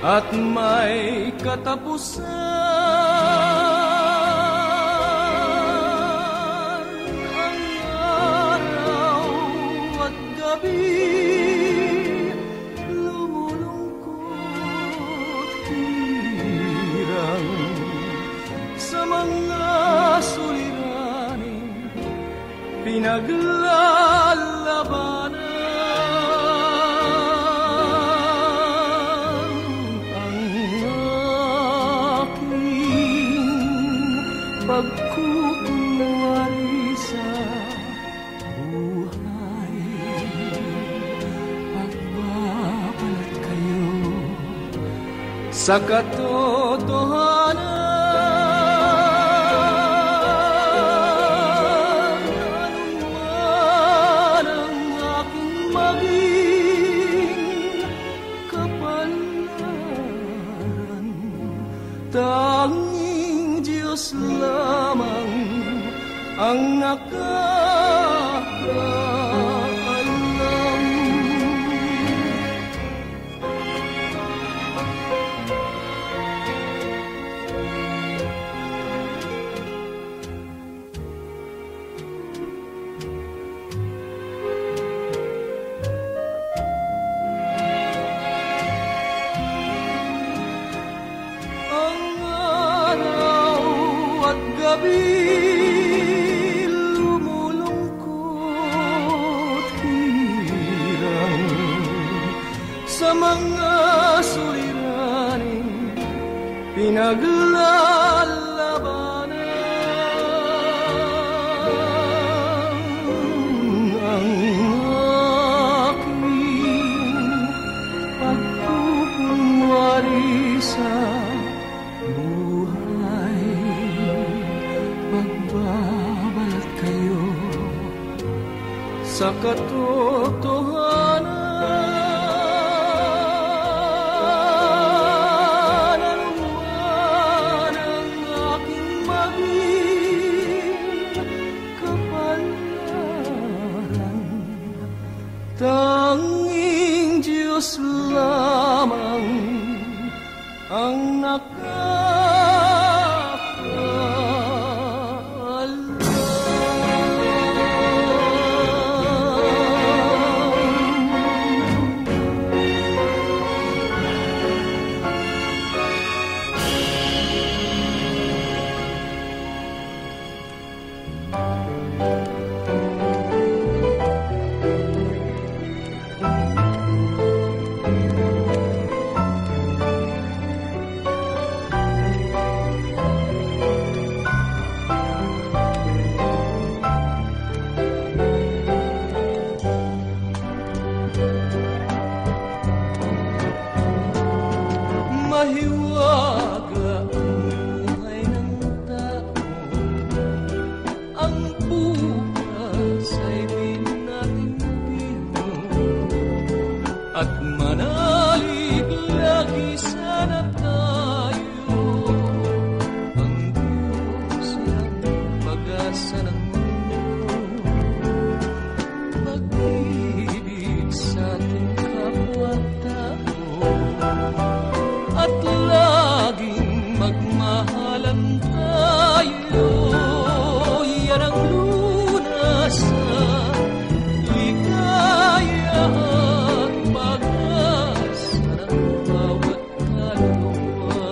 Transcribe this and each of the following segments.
at may katapusan ang araw at gabi, lumulungkot hirang sa mga suliraning pinaglalabanan. Pagkukunwari sa buhay, pagbabalat kayo sa katotohanan. Anuman ang aking maging kapalaran, tanging Diyos lamang ang nakakaalam. Ang araw at gabi, sa mga suliraning pinaglalabanan. Ang aking pagkukunwari sa buhay, pagbabalat kayo sa katotohanan. Tanging Diyos lamang ang nakakaalam. Mahiwaga ang buhay ng tao, ang bukas ay di natin biro, at manalig lagi sana tayo. Ang Diyos ang pag-asa ng mundo, pag-ibig sa ating kapwa-tao, at laging magmahalan tayo. Yan ang lunas sa ligaya at pag-asa ng bawat kaluluwa.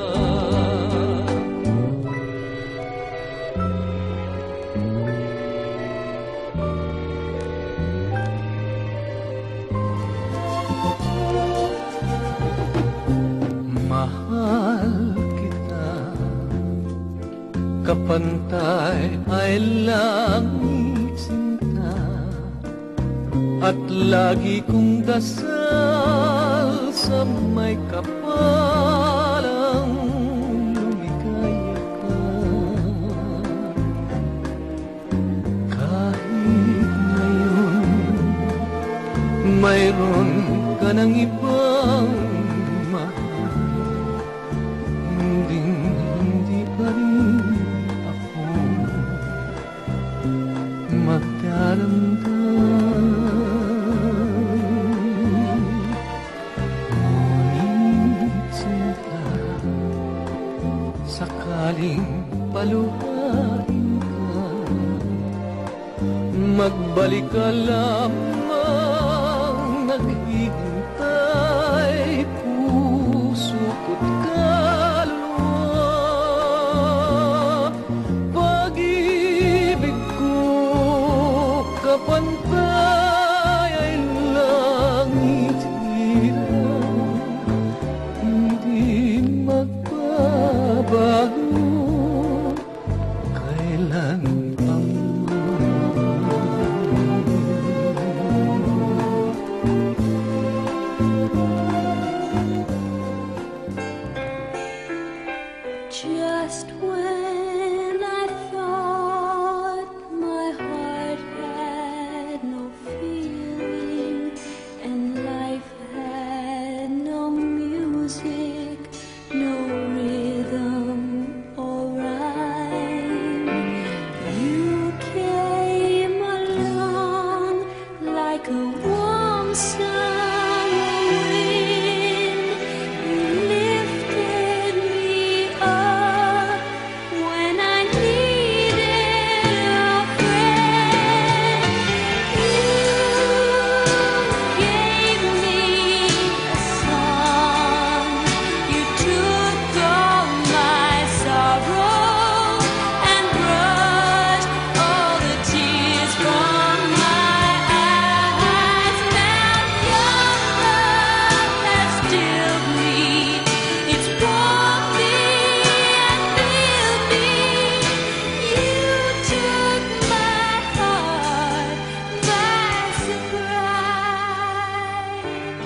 Mahal kita, kapantay ay langit sinta, at lagi kong dasal sa may kapalang lumigaya ka. Kahit ngayon mayroon ka ng ibang hindi pa rin ako magdaramdam. Ngunit Balik ka lamang naghihintay, puso ko't kaluluwa. Pag-ibig ko kapantay ay langit hirap, hindi magbabago kailan pang. Just when I thought my heart had no feeling and life had no music, no rhythm or rhyme, you came along like a warm summer wind. You lifted me up when I needed a friend. You gave me a song. You took all my sorrow and brushed all the tears from my eyes. Now your love has stilled me. It's warmed me and filled me. You took my heart by surprise.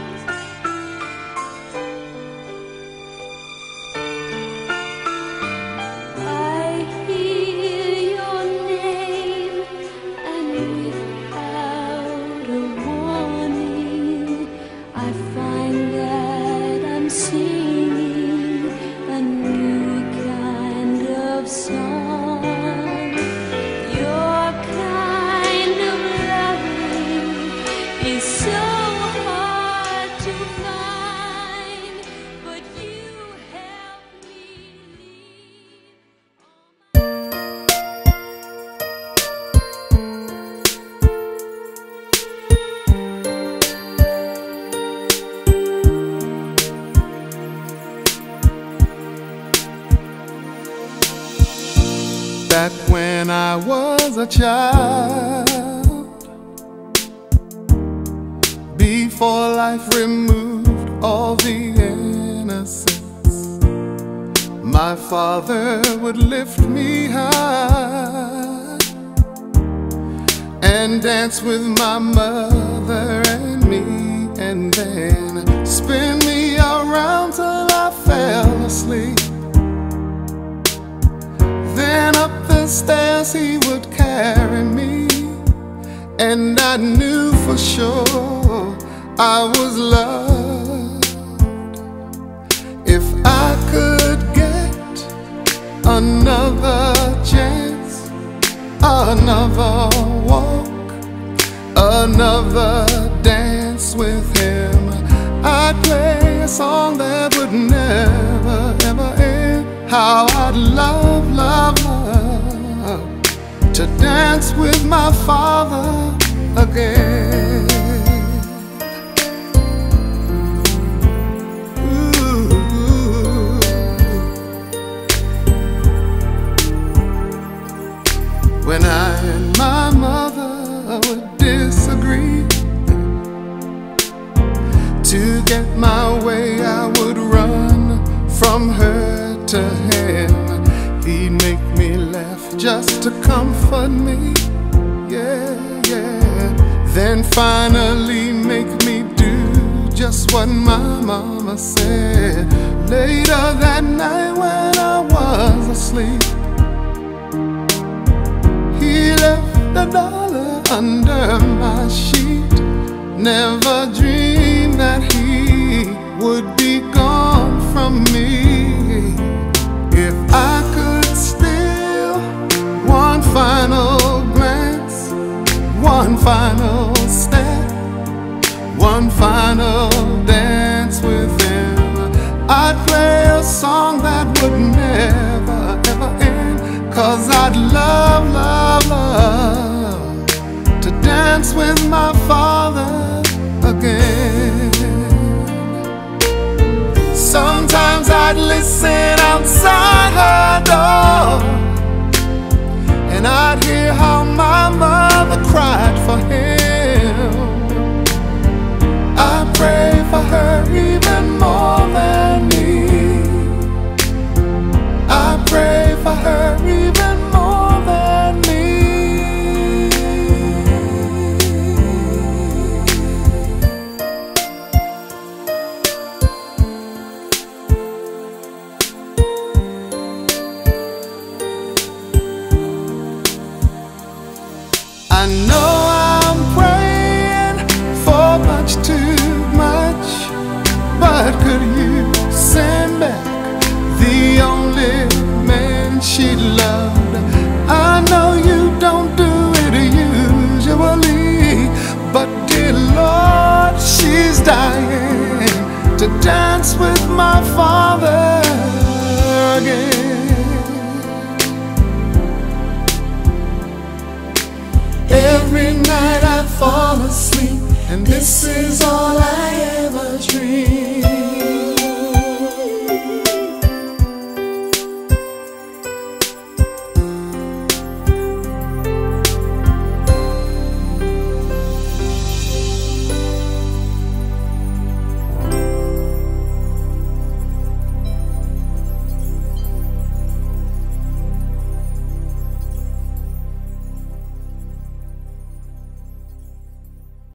I hear your name, and without a warning, I find that I'm singing a new kind of song. Your kind of loving is so hard to find, but you help me Back when I was a child, before life removed all the innocence, my father would lift me high and dance with my mother and me, and then spin me around till I fell asleep. Then up the stairs he would carry me, and I knew for sure I was loved. If I could get another chance, another walk, another dance with him, I'd play a song that would never ever end. How I'd love, love, love to dance with my father again. Ooh. When I and my mother would disagree, to get my way I would run from her to him. He'd make me laugh just to comfort me, yeah, yeah. Then finally make me do just what my mama said. Later that night when I was asleep, he left $1 under my sheet. Never dreamed that he would be gone from me. If I could steal one final glance, one final step, one final dance with him, I'd play a song that would never ever end. 'Cause I'd love, love, love to dance dance with my father again. Sometimes I'd listen outside her door, and I'd hear how my mother cried for him. I pray for her even more than me. I pray for her even more than me. I know I'm praying for much too much, but could you send back the only man she loved? I know you don't do it usually, but dear Lord, she's dying to dance with my father again. Every night I fall asleep, and this is all